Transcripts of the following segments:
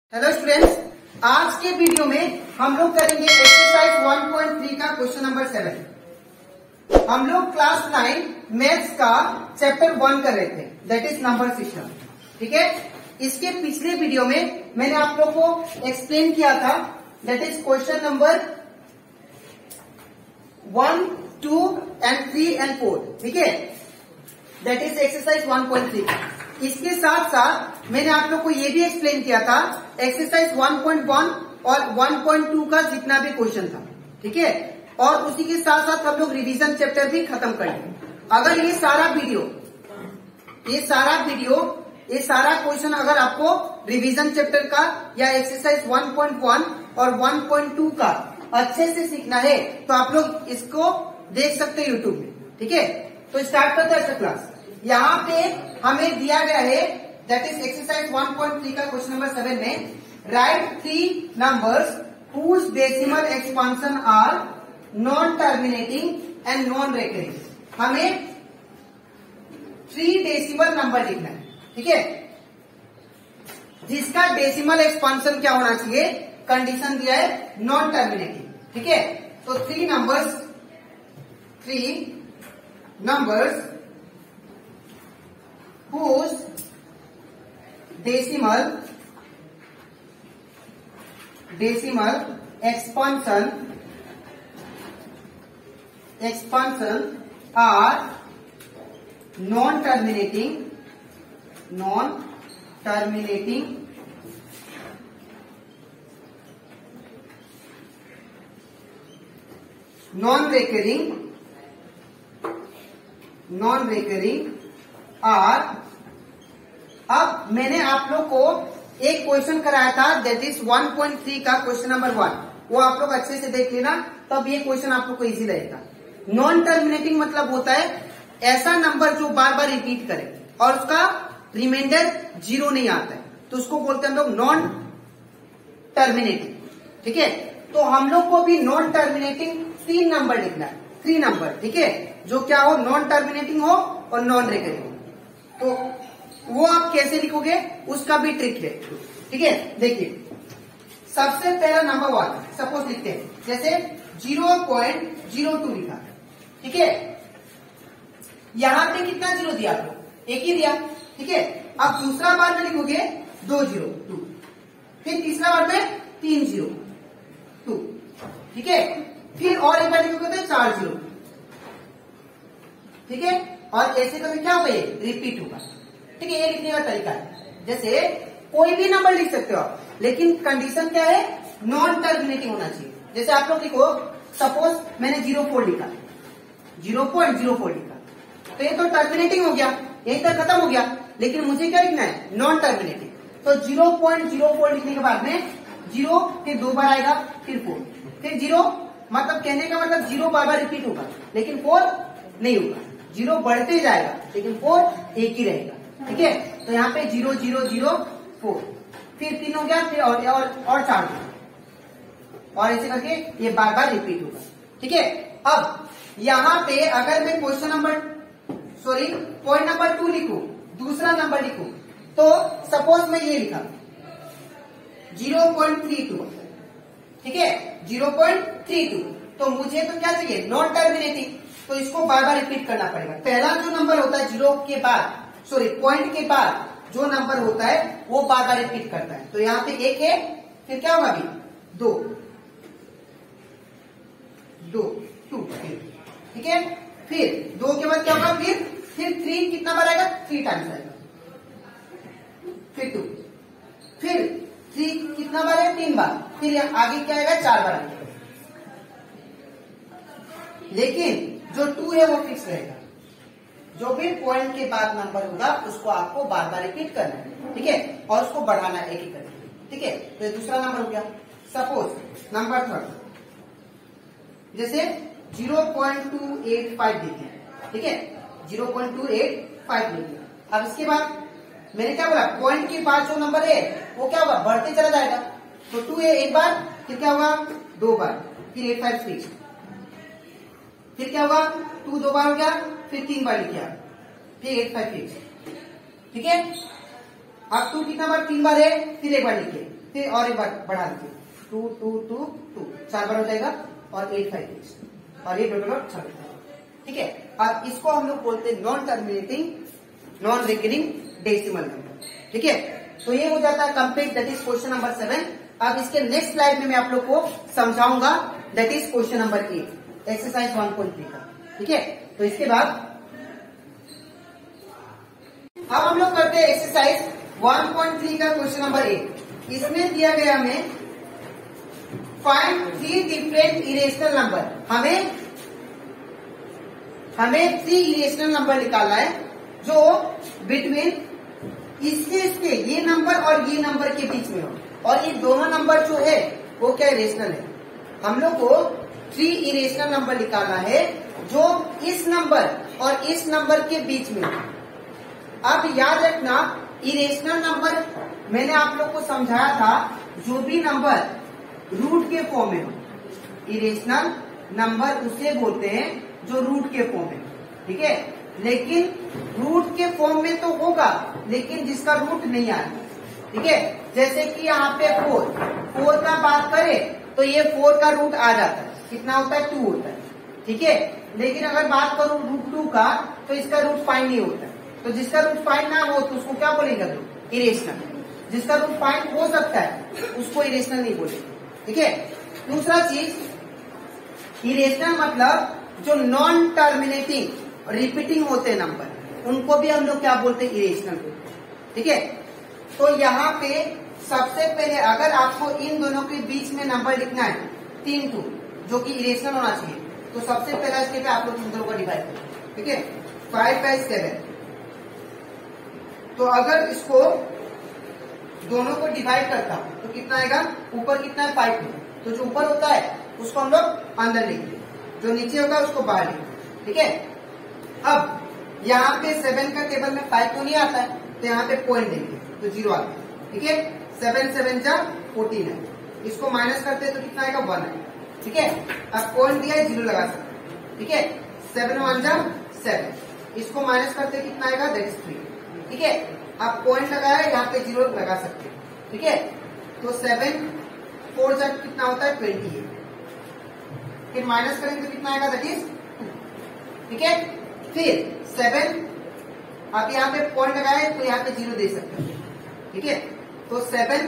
Hello students, आज के video में हम लोग करेंगे एक्सरसाइज 1.3 का क्वेश्चन नंबर 7। हम लोग क्लास 9 मैथ्स का चैप्टर 1 कर रहे थे, दैट इज नंबर सिस्टम। ठीक है, इसके पिछले वीडियो में मैंने आप लोग को एक्सप्लेन किया था, that is question number 1, 2 and 3 and 4। ठीक है, दैट इज एक्सरसाइज 1.3। इसके साथ साथ मैंने आप लोग को ये भी एक्सप्लेन किया था एक्सरसाइज 1.1 और 1.2 का जितना भी क्वेश्चन था। ठीक है, और उसी के साथ साथ हम लोग रिवीजन चैप्टर भी खत्म कर लेंगे। अगर ये सारा क्वेश्चन अगर आपको रिवीजन चैप्टर का या एक्सरसाइज 1.1 और 1.2 का अच्छे से सीखना है तो आप लोग इसको देख सकते हैं यूट्यूब में। ठीक है, तो स्टार्ट करते हैं क्लास। यहाँ पे हमें दिया गया है दैट इज एक्सरसाइज 1.3 का क्वेश्चन नंबर 7 में write 3 numbers whose decimal expansion are non terminating and non recurring। हमें 3 डेसिमल नंबर लिखना है। ठीक है, जिसका डेसिमल एक्सपांशन क्या होना चाहिए, कंडीशन दिया है नॉन टर्मिनेटिंग। ठीक है, तो 3 numbers whose decimal expansion are non terminating non recurring are। अब मैंने आप लोग को एक क्वेश्चन कराया था दैट इज 1.3 का क्वेश्चन नंबर 1, वो आप लोग अच्छे से देख लेना, तब ये क्वेश्चन आप लोग को इजी लगेगा। नॉन टर्मिनेटिंग मतलब होता है ऐसा नंबर जो बार बार रिपीट करे और उसका रिमाइंडर 0 नहीं आता है, तो उसको बोलते हैं हम लोग नॉन टर्मिनेटिंग। ठीक है, तो हम लोग को भी नॉन टर्मिनेटिंग 3 नंबर लिखना है, 3 नंबर। ठीक है, जो क्या हो, नॉन टर्मिनेटिंग हो और नॉन रिकरिंग हो। तो वो आप कैसे लिखोगे उसका भी ट्रिक है। ठीक है, देखिए सबसे पहला नंबर 1 सपोज लिखते हैं, जैसे 0.02 लिखा। ठीक है, यहां पे कितना 0 दिया आपको, एक ही दिया। ठीक है, अब दूसरा बार में लिखोगे 202, फिर तीसरा बार में 302। ठीक है, फिर और एक बार लिखोगे तो 40। ठीक है, और ऐसे कभी क्या होगा, ये रिपीट होगा। ठीक है, ये लिखने का तरीका है। जैसे कोई भी नंबर लिख सकते हो आप, लेकिन कंडीशन क्या है, नॉन टर्मिनेटिंग होना चाहिए। जैसे आप लोग लिखो, सपोज मैंने 0.04 लिखा, 0.04 लिखा, तो ये तो टर्मिनेटिंग हो गया, यही तक खत्म हो गया, लेकिन मुझे क्या लिखना है, नॉन टर्मिनेटिंग। तो 0.04 लिखने के बाद में 0 फिर 2 बार आएगा, फिर 4, फिर 0, मतलब कहने का मतलब 0 बार बार रिपीट होगा, लेकिन 4 नहीं होगा। 0 बढ़ते जाएगा, लेकिन 4 एक ही रहेगा। ठीक है, तो यहाँ पे 0 0 0 4, फिर 3 हो गया, फिर और 4 और ऐसे करके ये बार बार रिपीट होगा। ठीक है, अब यहाँ पे अगर मैं पॉइंट नंबर 2 लिखूं, दूसरा नंबर लिखूं, तो सपोज मैं ये लिखा 0.32। ठीक है, 0.32, तो मुझे तो क्या चाहिए, नॉन टर्मिनेटिंग, तो इसको बार बार रिपीट करना पड़ेगा। पहला जो नंबर होता है पॉइंट के बाद जो नंबर होता है वो बार बार रिपीट करता है। तो यहाँ पे 1 है, फिर क्या होगा अभी 2 2 ठीक है, फिर 2 के बाद क्या होगा, फिर 3 कितना बार आएगा, 3 टाइम्स आएगा, फिर 2, फिर 3 कितना बार है, 3 बार, फिर आगे क्या आएगा, 4 बार आएगा। लेकिन जो 2 है वो फिक्स रहेगा, जो भी पॉइंट के बाद नंबर होगा उसको आपको बार बार रिपीट करना है। ठीक है, और उसको बढ़ाना है एक एक करके। ठीक है, तो ये दूसरा नंबर हो गया। सपोज नंबर 3 जैसे 0.285 लिखे। ठीक है, 0.285 लिखे। अब इसके बाद मैंने क्या बोला, पॉइंट के बाद जो नंबर है वो क्या होगा, बढ़ते चला जाएगा। तो 2 है एक बार, फिर क्या होगा 2 बार, फिर 85 फिक्स, फिर क्या होगा 2 2 बार हो गया, फिर 3 बार लिखा, फिर 85 फिक्स। ठीक है, अब 2 कितना बार, 3 बार है, फिर एक बार लिखिए, फिर और एक बार बढ़ा दीजिए, 2 2 2 2, 4 बार हो जाएगा और 8 5 6 और ये टोटल 6। ठीक है, अब इसको हम लोग बोलते हैं non terminating non recurring decimal number. ठीक है, तो ये हो जाता है complete, that is question number 7। अब इसके नेक्स्ट स्लाइड में मैं आप लोग को समझाऊंगा, that is question number 8 exercise 1.3 का। ठीक है, तो इसके बाद अब हम लोग करते हैं एक्सरसाइज 1.3 का क्वेश्चन नंबर 8। इसमें दिया गया हमें फाइंड 3 डिफरेंट इरेशनल नंबर। हमें 3 इरेशनल नंबर निकालना है जो बिटवीन इसके ये नंबर और ये नंबर के बीच में हो, और ये दोनों नंबर जो है वो क्या इरेशनल है। हम लोग को 3 इरेशनल नंबर निकालना है जो इस नंबर और इस नंबर के बीच में हो। अब याद रखना, इरेशनल नंबर मैंने आप लोग को समझाया था, जो भी नंबर रूट के फॉर्म में हो, इरेशनल नंबर उसे बोलते हैं जो रूट के फॉर्म में। ठीक है, लेकिन रूट के फॉर्म में तो होगा, लेकिन जिसका रूट नहीं आएगा। ठीक है, जैसे कि यहाँ पे 4 का बात करें तो ये 4 का रूट आ जाता है, कितना होता है 2 होता है। ठीक है, लेकिन अगर बात करूं रूट 2 का तो इसका रूट 5 नहीं होता है। तो जिसका रूट 5 ना हो तो उसको क्या बोलेगा, इरेशनल। जिसका रूट 5 हो सकता है उसको इरेशनल नहीं बोलेगा। ठीक है, दूसरा चीज, इरेशनल मतलब जो नॉन टर्मिनेटिंग रिपीटिंग होते हैं नंबर, उनको भी हम लोग क्या बोलते हैं, इरेशनल बोलते हैं। ठीक है, तो यहाँ पे सबसे पहले अगर आपको इन दोनों के बीच में नंबर लिखना है 3 2 जो कि इरेशनल होना चाहिए, तो सबसे पहला स्टेप है आप लोग इन दोनों को डिवाइड करें। ठीक है, 5 बाई 7, तो अगर इसको दोनों को डिवाइड करता तो कितना आएगा, ऊपर कितना है 5 में, तो जो ऊपर होता है उसको हम लोग अंदर लिखेंगे, जो नीचे होगा उसको बाहर लिखेंगे। ठीक है, अब यहाँ पे 7 का टेबल में 5 तो नहीं आता है, तो यहाँ पे पॉइंट देंगे तो 0 आता है। ठीक है, 7 7 जा 14 है, इसको माइनस करते हैं तो कितना आएगा 1 है। ठीक है, अब पॉइंट दिया है 0 लगा सकते हैं। ठीक है, 7 1 जा 7, इसको माइनस करते कितना आएगा, दैट इज 3। ठीक है, आप पॉइंट लगाया यहाँ पे 0 लगा सकते हैं। ठीक है, तो 7 4 जा कितना होता है 20 है, फिर माइनस करेंगे तो कितना आएगा, दैट इज 2। ठीक है, फिर 7 आप यहाँ पे पॉइंट लगाए तो यहाँ पे 0 दे सकते हैं। ठीक है, तो 7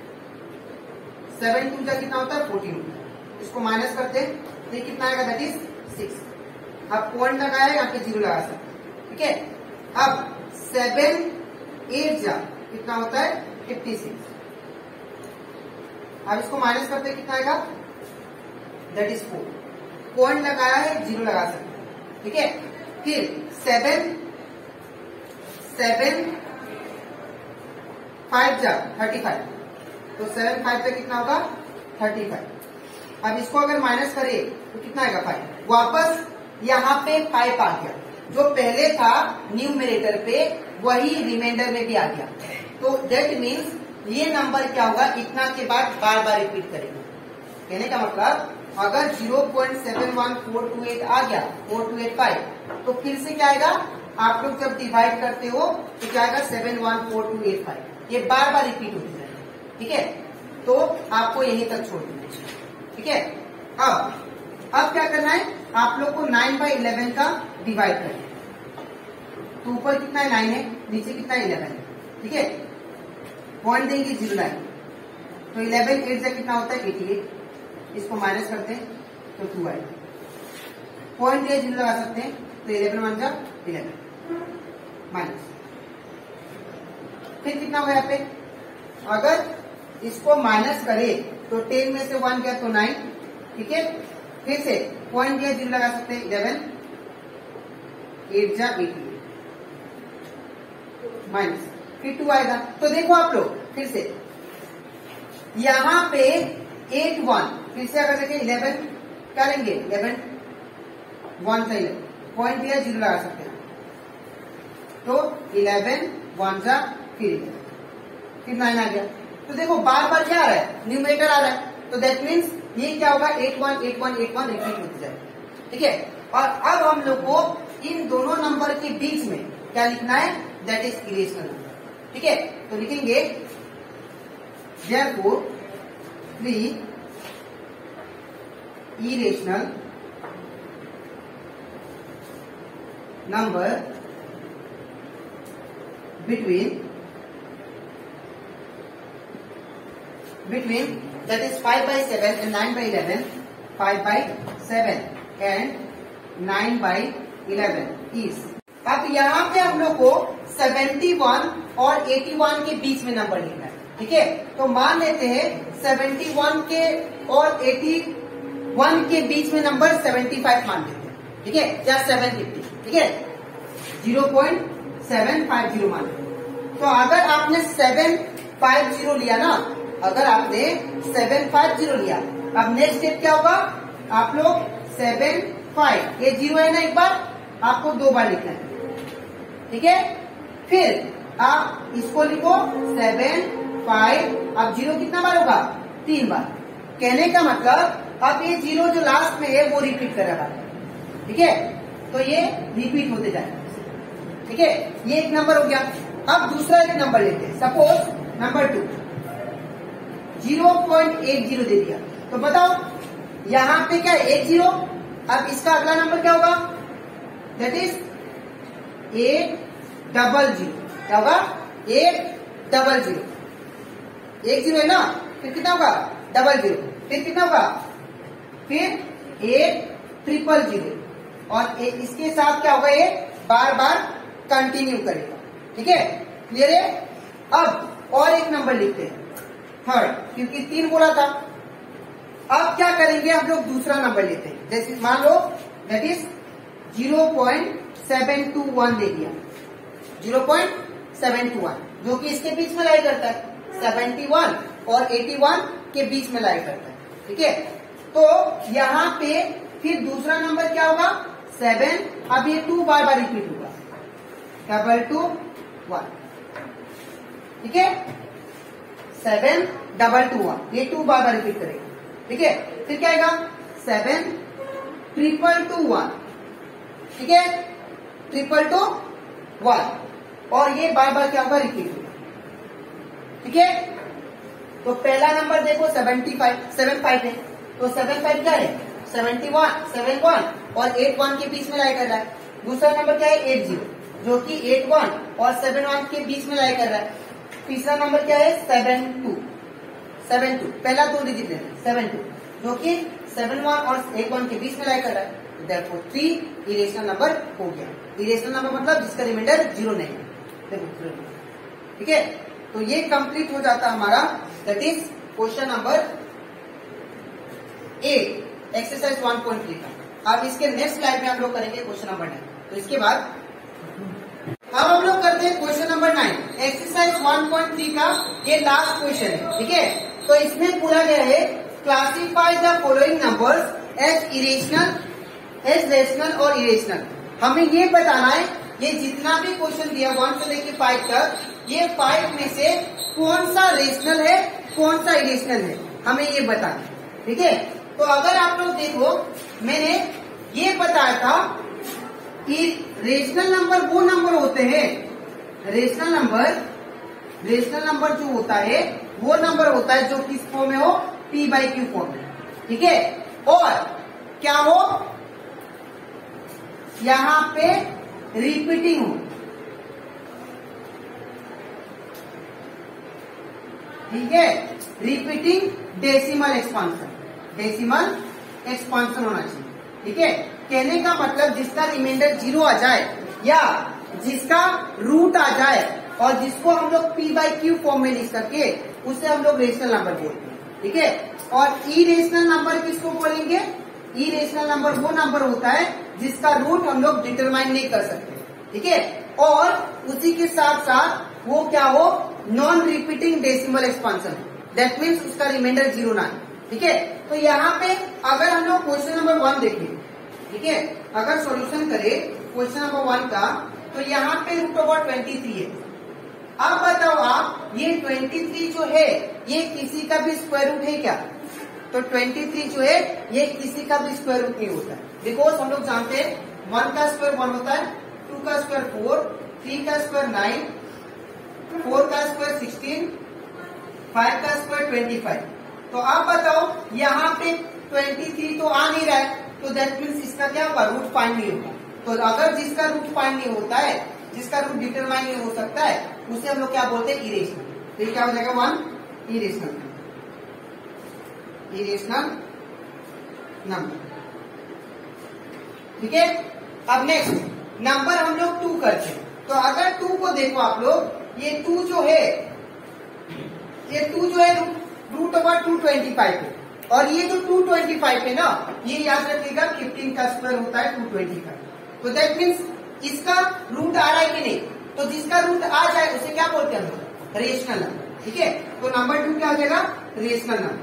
2 जा कितना होता है 14, इसको माइनस करते हैं तो ये कितना आएगा, दैट इज 6। आप पॉइंट लगाए यहाँ पे 0 लगा सकते हैं। ठीक है, अब 7 8 जा कितना होता है 56, अब इसको माइनस करते कितना आएगा, दैट इज 4। पॉइंट लगाया है 0 लगा सकते हैं। ठीक है, फिर 7 5 जा 35, तो 7 5 जा कितना होगा 35। अब इसको अगर माइनस करें तो कितना आएगा 5, वापस यहाँ पे 5 आ गया, जो पहले था न्यूमरेटर पे वही रिमाइंडर में भी आ गया। तो दैट मीन्स ये नंबर क्या होगा, इतना के बाद बार बार रिपीट करेंगे। कहने का मतलब अगर 0.714228 आ गया 4285, तो फिर से क्या आएगा, आप लोग जब डिवाइड करते हो तो क्या आएगा 714285, ये बार बार रिपीट होती जाएगा। ठीक है, तो आपको यहीं तक छोड़ देना। ठीक है, अब क्या करना है, आप लोग को 9/11 का डिवाइड करना है। तो ऊपर कितना है 9 है, नीचे कितना है 11 है। ठीक है, पॉइंट देंगे 0 9, तो 11 8 जा कितना होता है 88, इसको माइनस करते हैं तो 2 आएगा। पॉइंट दिया 0 लगा सकते हैं, तो 11 1 जा 11 माइनस, फिर कितना हुआ यहाँ पे, अगर इसको माइनस करे तो 10 में से 1 गया तो 9। ठीक है, फिर से पॉइंट दिया 0 लगा सकते हैं, 11 8 जा 88 माइनस, फिर 2 आएगा। तो देखो आप लोग फिर से यहाँ पे 8 1, फिर से अगर देखें 11 क्या लेंगे, 11 1 था 11, पॉइंट दिया 0 लगा सकते हैं, तो 11 1 जा फिर 9 आ गया। तो देखो बार बार क्या आ रहा है, न्यूमरेटर आ रहा है, तो दैट मीन्स ये क्या होगा 8 1 8 1 8 1 रिपीट होती जाएगा। ठीक है, और अब हम लोग को इन दोनों नंबर के बीच में क्या लिखना है, दैट इज इरेशनल नंबर। ठीक है, तो लिखेंगे Therefore 3 irrational number between that is 5 by 7 and 9 by 11, 5 by 7 and 9 by 11 is। अब यहाँ पे हम लोग को 71 और 81 के बीच में नंबर लिखना है, ठीक है। तो मान लेते हैं 71 के और 81 के बीच में नंबर 75 मान लेते हैं, ठीक है, या 750, ठीक है, 0.750 मान लेते हैं। तो अगर आपने 750 लिया ना, अगर आपने 750 लिया, अब नेक्स्ट स्टेप क्या होगा, आप लोग 75, ये 0 है ना, एक बार आपको 2 बार लिखना है, ठीक है। फिर आप इसको लिखो 75, अब 0 कितना बार होगा, 3 बार। कहने का मतलब अब ये 0 जो लास्ट में है वो रिपीट करेगा, ठीक है, तो ये रिपीट होते जाएगा, ठीक है। ये एक नंबर हो गया। अब दूसरा एक नंबर लेते हैं, सपोज नंबर 2 0.80 दे दिया, तो बताओ यहाँ पे क्या 80, अब इसका अगला नंबर क्या होगा, दैट इज 800, क्या होगा 800, 10 है ना, फिर कितना होगा 00, फिर कितना होगा, फिर 8000, और इसके साथ क्या होगा, ये बार बार कंटिन्यू करेगा, ठीक है, क्लियर है। अब और एक नंबर लिखते हैं, थर्ड, क्योंकि 3 बोला था। अब क्या करेंगे, हम लोग दूसरा नंबर लेते हैं, जैसे मान लो दैट इज 0.721 दे दिया, 0.721, जो कि इसके बीच में लाई करता है, 71 और 81 के बीच में लाई करता है, ठीक है। तो यहाँ पे फिर दूसरा नंबर क्या होगा, 7, अब ये 2 बार बार रिपीट होगा, 221, ठीक है, 7221, ये 2 बार बार रिपीट करेगा, ठीक है। फिर क्या आएगा 7221, ठीक है, 222, और ये बार बार क्या होगा, रिपीट होगा, ठीक है। तो पहला नंबर देखो 75 है, तो 75 क्या है 71 और 81 के बीच में लाई कर रहा है। दूसरा नंबर क्या है 80, जो कि 81 और 71 के बीच में लाई कर रहा है। तीसरा नंबर क्या है 72, पहला 2 डिजिट है 72, जो कि 71 और 81 के बीच में लाई कर रहा है। Therefore 3 इरेशनल नंबर हो गया। इरेशनल नंबर मतलब जिसका रिमाइंडर 0 नहीं है, देखो, ठीक है। तो ये कंप्लीट हो जाता हमारा, that is question number 8 exercise 1.3 का। अब इसके नेक्स्ट स्लाइड में हम लोग करेंगे क्वेश्चन नंबर 9। तो इसके बाद अब हम लोग करते हैं क्वेश्चन नंबर 9 एक्सरसाइज 1.3 का, ये लास्ट क्वेश्चन है, ठीक है। तो इसमें पूरा गया है classify the following numbers as irrational, as rational और इरेशनल। हमें ये बताना है, ये जितना भी क्वेश्चन दिया 1 से लेकर 5 तक, ये 5 में से कौन सा रेशनल है, कौन सा इरेशनल है, हमें ये बताना है, ठीक है। तो अगर आप लोग देखो, मैंने ये बताया था कि रेशनल नंबर वो नंबर होते हैं, रेशनल नंबर जो होता है वो नंबर होता है जो किस फॉर्म में हो, p/q फॉर्म में, ठीक है। और क्या हो, यहाँ पे रिपीटिंग हो, ठीक है, रिपीटिंग डेसिमल एक्सपांशन होना चाहिए, ठीक है। कहने का मतलब जिसका रिमाइंडर 0 आ जाए या जिसका रूट आ जाए और जिसको हम लोग p/q फॉर्म में लिख सके, उसे हम लोग रेशनल नंबर बोलते हैं, ठीक है। और इरेशनल नंबर किसको बोलेंगे, इरेशनल नंबर वो नंबर होता है जिसका रूट हम लोग डिटरमाइन नहीं कर सकते, ठीक है। और उसी के साथ साथ वो क्या हो, non repeating decimal expansion, that means उसका रिमाइंडर 0 ना है, ठीक है। तो यहाँ पे अगर हम लोग क्वेश्चन नंबर 1 देखें, ठीक है, अगर सॉल्यूशन करें क्वेश्चन नंबर 1 का, तो यहाँ पे √23 है। अब बताओ आप, ये 23 जो है ये किसी का भी स्क्वायर रूट है क्या, तो 23 जो है ये किसी का भी स्क्वायर रूट नहीं होता है, बिकॉज हम लोग जानते हैं 1 का स्क्वायर 1 होता है, 2 का स्क्वायर 4, 3 का स्क्वायर 9, 4 का स्क्वायर 16, 5 का स्क्वायर 25। तो आप बताओ यहाँ पे 23 तो आ नहीं रहा है, तो दैट मीन्स इसका क्या होगा, रूट फाइंड नहीं होगा। तो अगर जिसका रूट फाइंड नहीं होता है, जिसका रूट डिटरमाइन नहीं हो सकता है, उसे हम लोग क्या बोलते हैं, इरेशनल। तो ये क्या हो जाएगा, 1 इरेशनल नंबर। ठीक है। अब नेक्स्ट नंबर हम लोग 2 करते हैं। तो अगर 2 को देखो आप लोग, ये 2 जो है रूट ओवर 225 है, और ये जो 225 है ना, ये याद रखिएगा 15 का स्क्वायर होता है 225। तो दैट मीन्स इसका रूट आ रहा है कि नहीं, तो जिसका रूट आ जाए उसे क्या बोलते हैं हम लोग, रेशनल नंबर। ठीक है। तो नंबर 2 क्या हो जाएगा, रेशनल नंबर।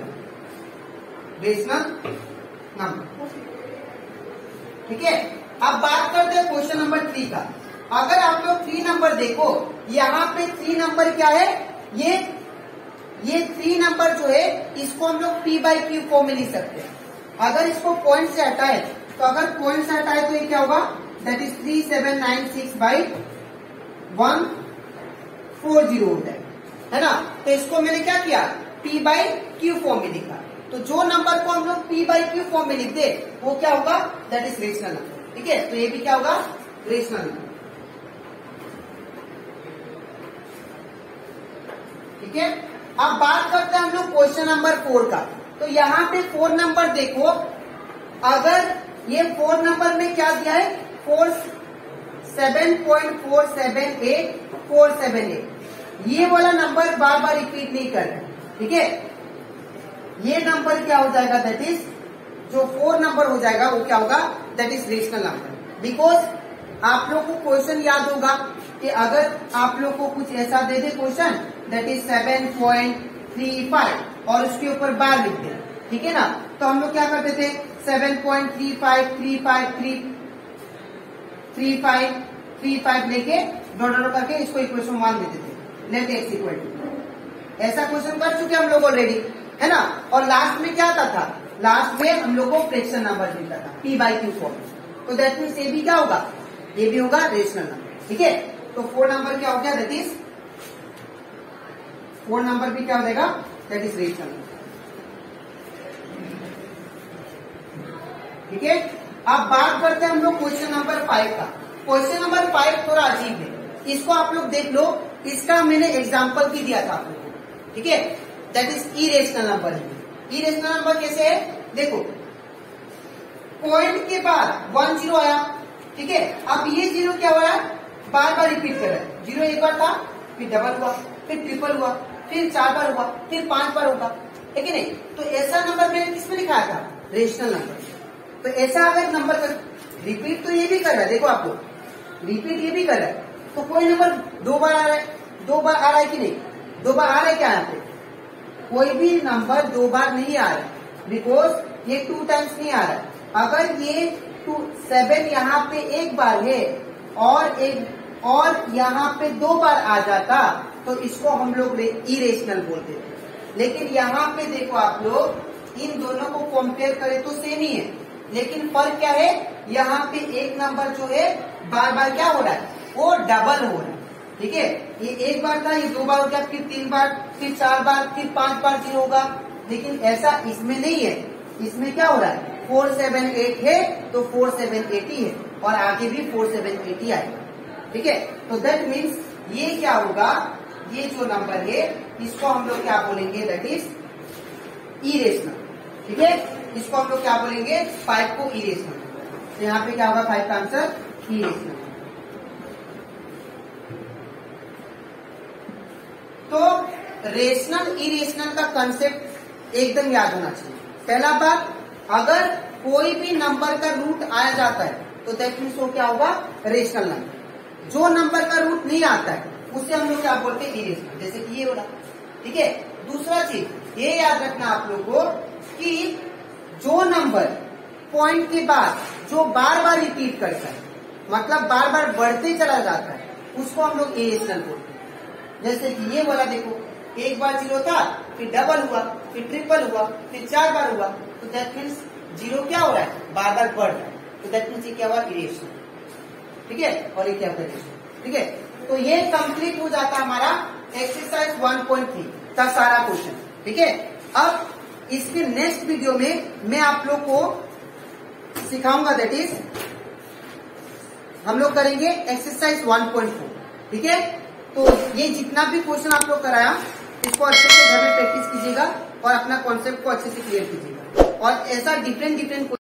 ठीक है। अब बात करते हैं क्वेश्चन नंबर 3 का। अगर आप लोग 3 नंबर देखो, यहाँ पे 3 नंबर क्या है, ये 3 नंबर जो है इसको हम लोग P बाई Q फॉर्म में लिख सकते हैं। अगर इसको पॉइंट से हटाए, तो अगर पॉइंट से हटाए तो ये क्या होगा, दैट इज 3796 बाई 140 होता है ना। तो इसको मैंने क्या किया, P बाई Q फॉर्म में लिखा। तो जो नंबर को हम लोग P बाई Q फॉर्म में लिख दे वो क्या होगा, दैट इज रेशनल नंबर। ठीक है। तो ये भी क्या होगा, रेशनल नंबर। ठीक है। अब बात करते हैं हम लोग क्वेश्चन नंबर 4 का। तो यहाँ पे 4 नंबर देखो, अगर ये 4 नंबर में क्या दिया है, 7.478478, ये वाला नंबर बार बार रिपीट नहीं कर रहा है। ठीक है। ये नंबर क्या हो जाएगा, दैट इज जो 4 नंबर हो जाएगा वो क्या होगा, that is rational number. Because आप लोग को क्वेश्चन याद होगा कि अगर आप लोग को कुछ ऐसा दे दे क्वेश्चन, दैट इज 7.35 और उसके ऊपर बार लिख दे, ठीक है ना, तो हम लोग क्या करते थे, 7.35 लेके डॉट करके इसको इक्वेशन 1 देते थे, लेट एक्स इक्वल टू। ऐसा क्वेश्चन कर चुके हम लोग ऑलरेडी, है ना। और लास्ट में क्या आता था, लास्ट में हम लोग को फ्रैक्शन नंबर मिलता था P बाई Q फॉर्म। तो दैट मीन्स ये भी क्या होगा, ये भी होगा रेशनल नंबर। ठीक है। तो 4 नंबर क्या हो गया, दैट इज 4 नंबर भी क्या हो जाएगा, दैट इज रेशनल नंबर। ठीक है। अब बात करते हैं हम लोग क्वेश्चन नंबर 5 का। क्वेश्चन नंबर 5 थोड़ा अजीब है, इसको आप लोग देख लो। इसका मैंने एग्जाम्पल भी दिया था आप लोग को। ठीक है। दैट इज इरेशनल नंबर है। इरेशनल नंबर कैसे है, देखो पॉइंट के बाद 1 0 आया। ठीक है। अब ये 0 क्या हो रहा है, बार बार रिपीट कर रहा है। 0 एक बार था, फिर डबल हुआ, फिर ट्रिपल हुआ, फिर 4 बार हुआ, फिर 5 बार होगा, है कि नहीं। तो ऐसा नंबर मैंने किसमें लिखाया था, रेशनल नंबर। तो ऐसा अगर नंबर का रिपीट तो ये भी कर रहा है, देखो आप लोग रिपीट ये भी कर रहा है, तो कोई नंबर 2 बार आ रहा है, 2 बार आ रहा है कि नहीं, 2 बार आ रहा है क्या, यहाँ पे कोई भी नंबर 2 बार नहीं आ रहा है, बिकॉज ये 2 टाइम्स नहीं आ रहा है। अगर ये 7 यहाँ पे एक बार है और यहाँ पे 2 बार आ जाता तो इसको हम लोग इरेशनल बोलते थे। लेकिन यहाँ पे देखो आप लोग, इन दोनों को कंपेयर करें तो सेम ही है, लेकिन फर्क क्या है, यहाँ पे एक नंबर जो है बार बार क्या हो रहा है, वो डबल हो रहा है। ठीक है। ये एक बार था, ये 2 बार हो गया, फिर 3 बार, फिर 4 बार, फिर 5 बार 0 होगा। लेकिन ऐसा इसमें नहीं है, इसमें क्या हो रहा है, 4 7 8 है तो 4 7 8 ही है, और आगे भी 4 7 8 ही आएगा। ठीक है। तो दैट मीन्स ये क्या होगा, ये जो नंबर है इसको हम लोग क्या बोलेंगे, दैट इज इरेशनल। ठीक है। इसको हम लोग क्या बोलेंगे, 5 को इरेशनल। तो यहाँ पे क्या होगा, 5 का आंसर इरेशनल। तो रेशनल इरेशनल का कंसेप्ट एकदम याद होना चाहिए। पहला बात, अगर कोई भी नंबर का रूट आया जाता है तो दैट मीन्स वो क्या होगा, रेशनल नंबर। जो नंबर का रूट नहीं आता है उसे हम लोग क्या बोलते हैं, इरेशनल, जैसे कि ये वाला। ठीक है। दूसरा चीज ये याद रखना आप लोग को कि जो नंबर पॉइंट के बाद जो बार बार रिपीट करता है, मतलब बार बार बढ़ते चला जाता है, उसको हम लोग इरेशनल बोलते हैं। जैसे कि ये वाला देखो, एक बार 0 था, फिर डबल हुआ, फिर ट्रिपल हुआ, फिर 4 बार हुआ, तो दैट मीन्स 0 क्या हो रहा है, बार बार बढ़ रहा है, तो दैट मीन्स ये क्या हुआ, इरेशनल। ठीक है। और ये क्या होता है, ठीक है। तो ये कंप्लीट हो जाता है हमारा एक्सरसाइज 1.3। था सारा क्वेश्चन। ठीक है, अब इसके नेक्स्ट वीडियो में मैं आप लोग को सिखाऊंगा, दैट इज हम लोग करेंगे एक्सरसाइज 1.4। ठीक है, तो ये जितना भी क्वेश्चन आप लोग कराया इसको अच्छे से घर में प्रैक्टिस कीजिएगा और अपना कॉन्सेप्ट को अच्छे से क्लियर कीजिएगा, और ऐसा डिफरेंट